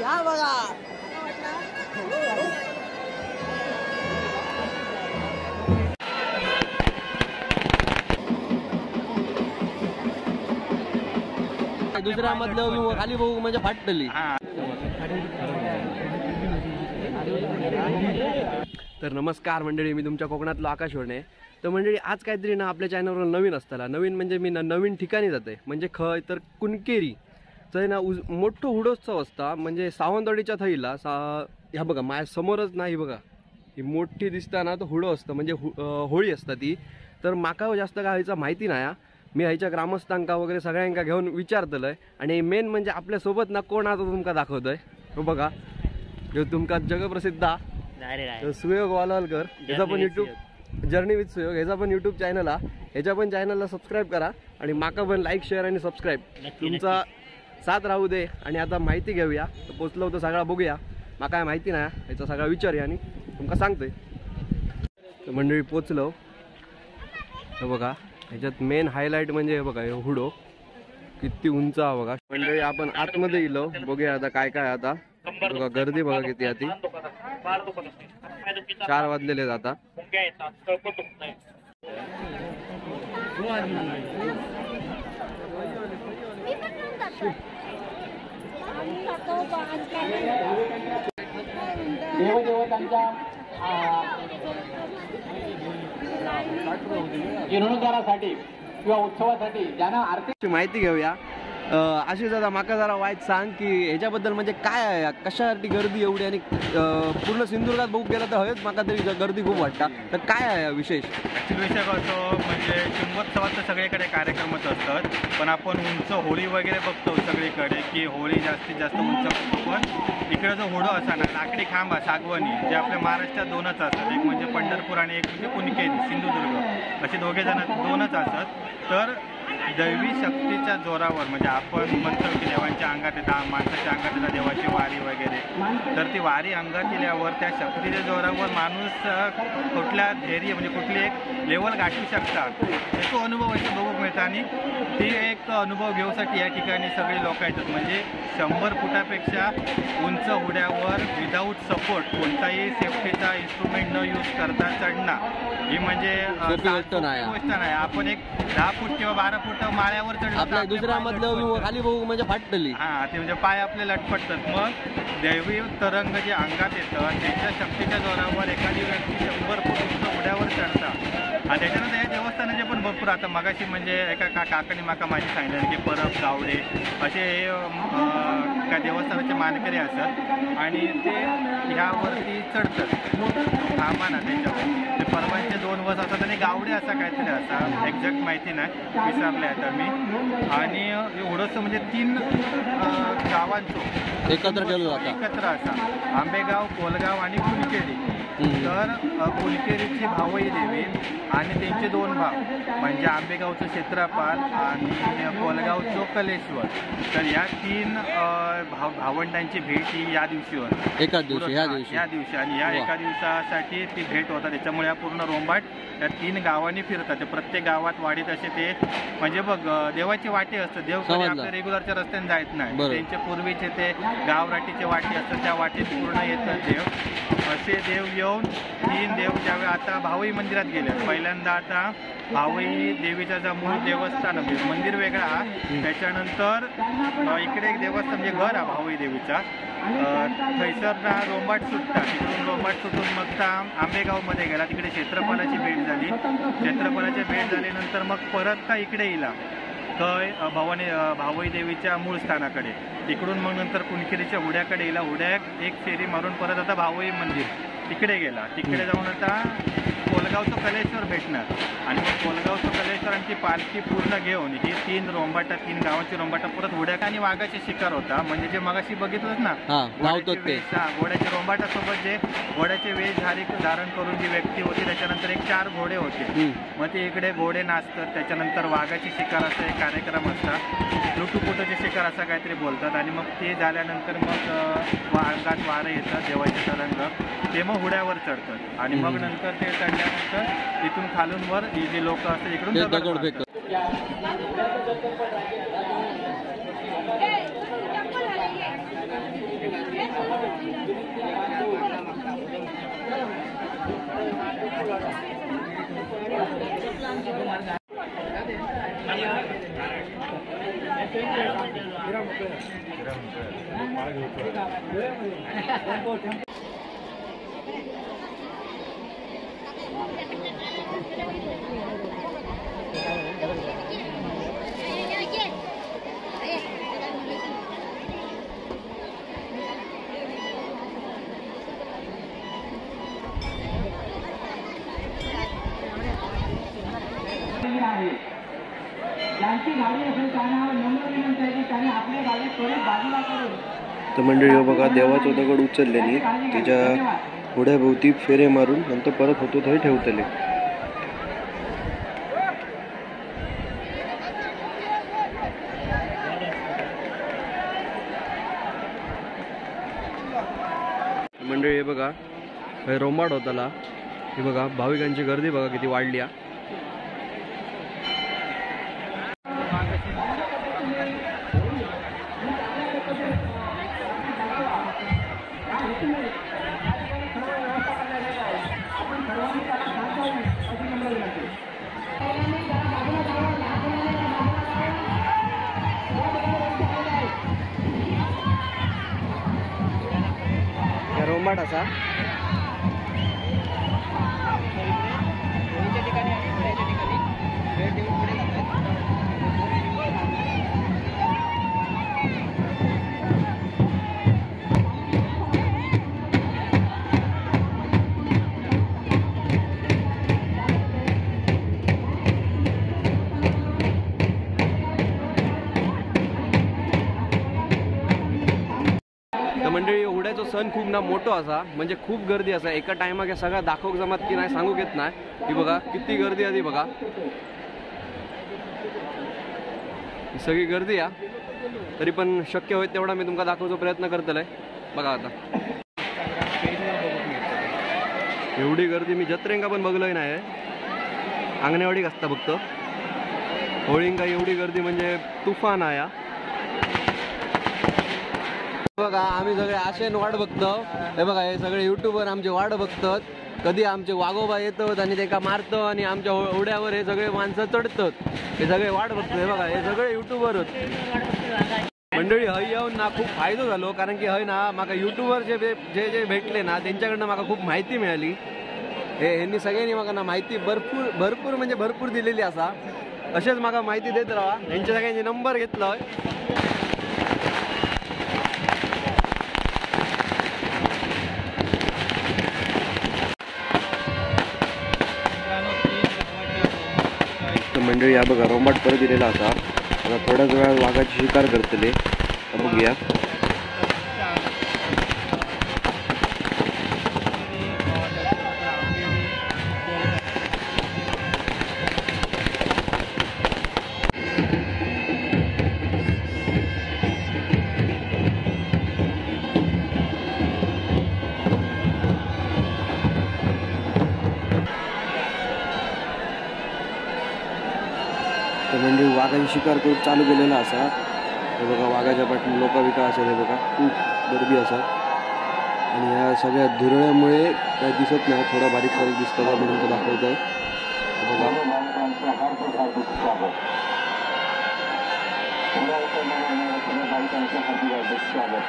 या बघा दुसऱ्या मधलं खाली बघू म्हणजे फाटली। तर नमस्कार मंडळी, मी तुमच्या कोकणातलो आकाश वरणे। तर मंडळी आज काहीतरी ना आपल्या चॅनलवर नवीन असताना, नवीन म्हणजे मी नवीन ठिकाणी जाते, म्हणजे खय तर कुणकेरी तर ना मोठं हुडोत्सव असता, म्हणजे सावंतवाडीच्या थईला ह्या बघा माझ्या समोरच नाही बघा ही मोठी दिसता ना, तर हुडो असतं म्हणजे होळी असता ती। तर माका जास्त काय ह्याचा माहिती नाही, मी ह्याच्या ग्रामस्थांका वगैरे सगळ्यांका घेऊन विचारतलंय। आणि मेन म्हणजे आपल्यासोबत ना कोण आता तुमका दाखवतोय, हो बघा जो तुमका जगप्रसिद्ध सुयोग वालावलकर, ह्याचा पण यूट्यूब जर्नी विथ सुयोग ह्याचा पण यूट्यूब चॅनल आहे, ह्याच्या पण चॅनलला सबस्क्राईब करा आणि माका पण लाईक शेअर आणि सबस्क्राईब तुमचा साथ राहू दे। आणि आता माहिती घेऊया, तर पोचलो तर सगळा बघूया, माका काय माहिती नाही ह्याचा सगळा विचारूया आणि तुमका सांगतोय। तर मंडळी पोचलो, हे बघा ह्याच्यात मेन हायलाइट म्हणजे हे बघा हे हुडो किती उंच आहे बघा। मंडळी आपण आतमध्ये गेलो, बघूया आता काय काय आता बघा, गर्दी बघा किती आती, 4 वाजलेले आता। जीर्णोद्धारासाठी किंवा उत्सवासाठी ज्यांना आर्थिक माहिती घेऊया। अशी दादा माका जरा वाईट सांग की ह्याच्याबद्दल म्हणजे काय आहे, कशासाठी गर्दी एवढी, आणि पूर्ण सिंधुदुर्गात बघू गेला तर हयच माका तरी गर्दी खूप वाटतं, तर काय आहे विशेष? विषय असं म्हणजे शिमगोत्सवात तर सगळीकडे कार्यक्रमच असतात, पण आपण उंच होळी वगैरे बघतो सगळीकडे की होळी जास्तीत जास्त उंच बघतो, पण इकडे जो होडो असा ना लाकडी खांब सागवणी जे आपल्या महाराष्ट्रात 2च असतात, एक म्हणजे पंढरपूर आणि एक म्हणजे कुणकेरी सिंधुदुर्ग, असे दोघे जण 2च असतात। तर दैवी शक्तीच्या जोरावर म्हणजे आपण म्हणतो की देवांच्या अंगात येतात, माणसाच्या अंगात येतात देवाची वारी वगैरे, तर ती वारी अंगात येल्यावर त्या शक्तीच्या जोरावर माणूस कुठल्या धैर्य म्हणजे कुठली एक लेवल गाठू शकतात याचा अनुभव असं बघू मिळतं। आणि ती एक अनुभव घेऊसाठी या ठिकाणी सगळे लोक येतात, म्हणजे 100 फुटापेक्षा उंच उड्यावर विदाऊट सपोर्ट कोणताही सेफ्टीचा इन्स्ट्रुमेंट न यूज करता चढणं ही म्हणजे गोष्ट नाही। आपण एक 10 फूट किंवा 12 फूट माळ्यावर चढलं, दुसऱ्या मधलं खाली बघू म्हणजे फाटली, ते म्हणजे पाय आपले लटपटतात। मग दैवी तरंग जे अंगात येतं त्याच्या शक्तीच्या जोरावर एखादी व्यक्ती 100 फूट उंच उड्यावर चढतात। आणि त्याच्यानंतर या देवस्थानाचे पण भरपूर आता मगाशी म्हणजे एका काकाने माका माहिती सांगितलं की परब गावडे असे त्या देवस्थानाचे मानकरी असतात आणि ते ह्यावरती चढतात थांबाना त्याच्यावर, ते परवांचे 2 वर्ष असतात आणि गावडे असा काहीतरी असा एक्झॅक्ट माहिती नाही, विसरले आता मी। आणि एवढंसं म्हणजे 3 गावांचं एकत्र असा आंबेगाव, कोलगाव आणि कुणकेरी। तर कुणकेरीची भावई देवी आणि त्यांचे 2 भाव म्हणजे आंबेगावचं क्षेत्रपाल आणि कोलगावचं कलेश्वर, तर या 3 भावंडांची भेट ही या दिवशी होती, एकाच दिवशी या दिवशी। आणि या एका दिवसासाठी ती भेट होतात, त्याच्यामुळे या पूर्ण रोंबाट त्या 3 गावांनी फिरतात। ते प्रत्येक गावात वाडीत असे ते म्हणजे बघ देवाची वाटे असतात, देव कधी आपल्या रेग्युलरच्या रस्त्याने जायत नाही, त्यांचे पूर्वीचे ते गावराटीचे वाटे असतात, त्या वाटेत पूर्ण येतात देव। असे देव येऊन 3 देव ज्यावेळी आता भावई मंदिरात गेले, पहिल्यांदा आता भावई देवीचा जो मूळ देवस्थान मंदिर वेगळा, त्याच्यानंतर इकडे एक देवस्थान म्हणजे घर आहे भावई देवीचा, थैसर ना रोंबाट सुटतात, तिकडून रोंबाट सुटून मग आंबेगावमध्ये गेला, तिकडे क्षेत्रफळाची भेट झाली, क्षेत्रफळाची भेट झाल्यानंतर मग परत का इकडे येला तर भावई देवीच्या मूळ स्थानाकडे, तिकडून मग नंतर कुणकेरीच्या हुड्याकडे येला, हुड्यात एक फेरी मारून परत आता भावई मंदिर तिकडे गेला, तिकडे जाऊन आता कोलगावचं कलेश्वर भेटणार आणि मग कोलगावचं कलेश्वरांची पालखी पूर्ण घेऊन ही 3 रोंबाटा 3 गावाची रोंबाटा परत हुड्याक आणि वाघाची शिकार होता, म्हणजे जे मगाशी बघितलंच ना घोड्याच्या रोंबाटासोबत जे घोड्याचे वेश धारण करून जी व्यक्ती होती, त्याच्यानंतर एक 4 घोडे होते, मग ते इकडे घोडे नाचतात, त्याच्यानंतर वाघाची शिकार असा एक कार्यक्रम असतात, लुटूपुटाची शिकार असा काहीतरी बोलतात। आणि मग ते झाल्यानंतर मग अंगात वारं येतं देवाचे तरंग, ते मग हुड्यावर चढतात आणि मग नंतर ते चढल्यानंतर तिथून खालून वर जे लोक असतात इकडून दगड फेकतात। तर मंडळी बघा देवाचं दगड उचललेली त्याच्या घोड्याभोवती फेरे मारून नंतर परत होतो थंय ठेवतले. मंडळी हे बघा रोंबाड होताला हे बघा भाविकांची गर्दी बघा किती वाढली. रोंबाड असा मंडळी उड्याचा सण खूप ना मोठो असा म्हणजे खूप गर्दी असा एका टायमाक सगळा दाखवक जमात की नाही सांगूक येत नाही. ही बघा किती गर्दी आधी बघा ही सगळी गर्दी या तरी पण शक्य होईल तेवढा मी तुमका दाखवण्याचा प्रयत्न करतलोय. बघा आता एवढी गर्दी मी जत्रेंका पण बघलोय नाही. अंगणेवाडीक असता फक्त होळींका एवढी गर्दी म्हणजे तुफान आहे. बघा आम्ही सगळे आशेन वाट बघतो. हे बघा हे सगळे युट्यूबर आमचे वाट बघतात कधी आमचे वाघोबा येतात आणि ते का मारतो आणि आमच्या ओढ्यावर हे सगळे माणसं चढतात. हे सगळे वाट बघतात. हे बघा हे सगळे युट्यूबर मंडळी हय येऊन ना खूप फायदो झालो कारण की हय ना माका युट्यूबर जे जे जे भेटले ना त्यांच्याकडनं माका खूप माहिती मिळाली. ह्यांनी सगळ्यांनी माका ना माहिती भरपूर म्हणजे भरपूर दिलेली असा. असेच माका माहिती देत राहा. यांच्या सगळ्यांचे नंबर घेतलोय. मंडळी या बघा रोंबाट परत दिलेला असा. आता थोड्याच वेळा वाघाची शिकार करतले बघूया. म्हणजे वाघाची शिकार करून चालू केलेला असा. हे बघा वाघाच्या पाठी लोक विका असेल. हे बघा खूप गर्दी असा आणि या सगळ्या धुरळ्यामुळे काही दिसत नाही. थोडा बारीक सारीक दिसतं म्हणून तो दाखवत आहे. बघा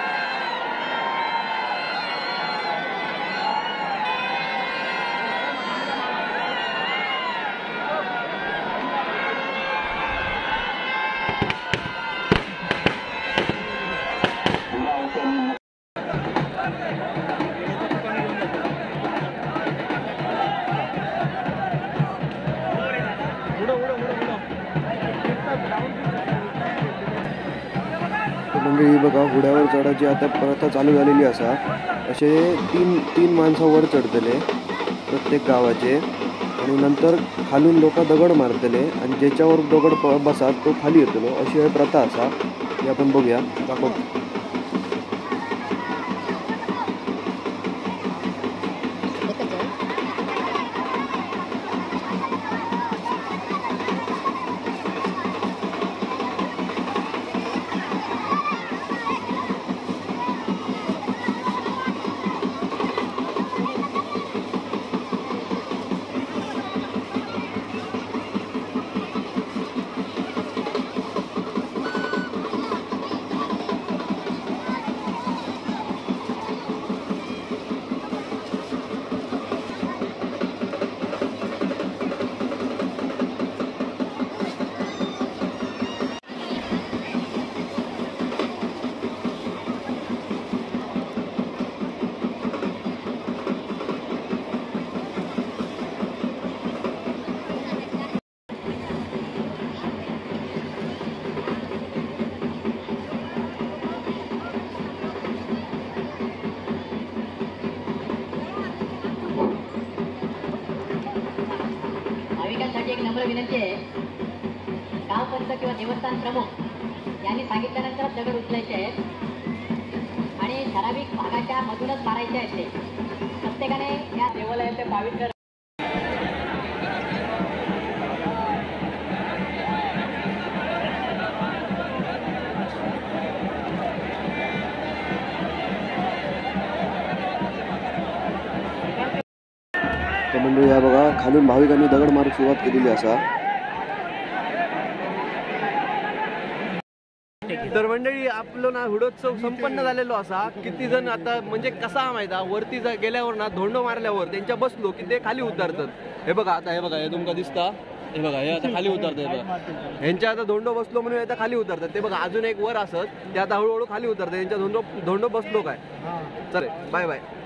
मंडळी बघा घोड्यावर चढायची आता प्रथा चालू झालेली असा. असे तीन माणसं वर चढतले प्रत्येक गावाचे आणि नंतर खालून लोक दगड मारतले आणि ज्याच्यावर दगड बसात तो खाली येतलो अशी प्रथा असा. हे आपण बघूया दाखव. विनंती आहे, गाव पंच किंवा देवस्थान प्रमुख यांनी सांगितल्यानंतर दगड उचलायचे आहेत आणि ठराविक भागाच्या मधूनच मारायचे आहेत. ते प्रत्येकाने या देवालयाचे पावित्र्य तर मंडळी या बघा खालून भाविकांनी दगड मारूक सुरुवात केलेली असा. तर मंडळी आपलं ना हुडोत्सव संपन्न झालेलो असा. किती जण आता म्हणजे कसा माहिती वरती गेल्यावर ना धोंडो मारल्यावर त्यांच्या बसलो की ते खाली उतरतात. हे बघा आता, हे बघा हे तुमका दिसता, हे बघा हे आता खाली उतरतात. बघा ह्यांच्या आता धोंडो बसलो म्हणून आता खाली उतरतात. ते बघा अजून एक वर असत ते आता हळूहळू खाली उतरतात. यांच्या धोंडो बसलो काय. चल बाय बाय.